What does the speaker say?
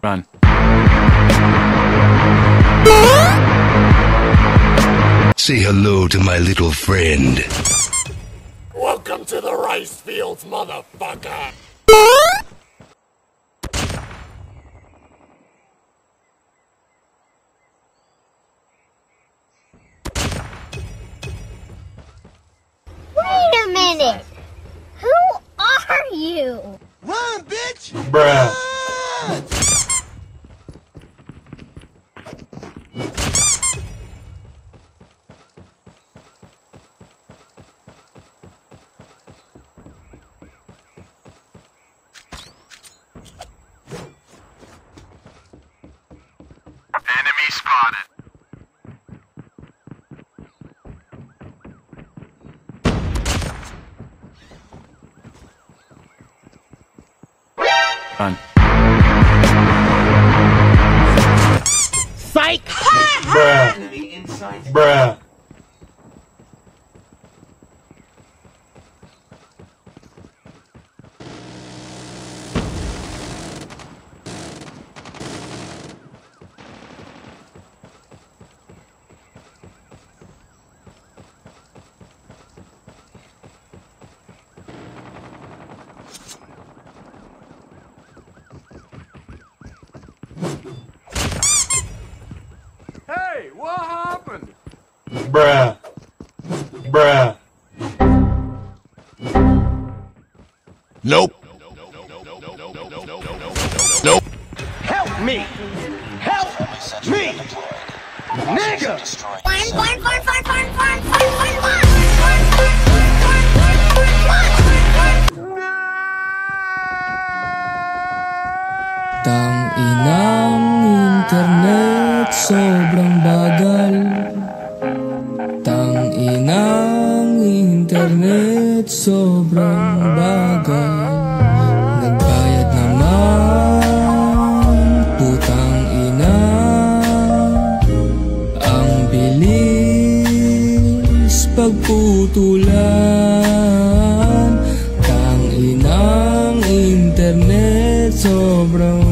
Run. Say hello to my little friend. Welcome to the rice fields, motherfucker! Wait a minute! Who are you? Run, bitch! Bruh. Run! Enemy spotted. Run. Psych! Bruh. Bruh. Hey, what happened? Bruh. Bruh. Nope. Nope. Help me! Help me! Nigga! Tang inang internet sobrang bagal. Tang inang internet sobrang bagal. Nagbayad naman, putang ina. Ang bilis pagputulan. Tang inang internet sobrang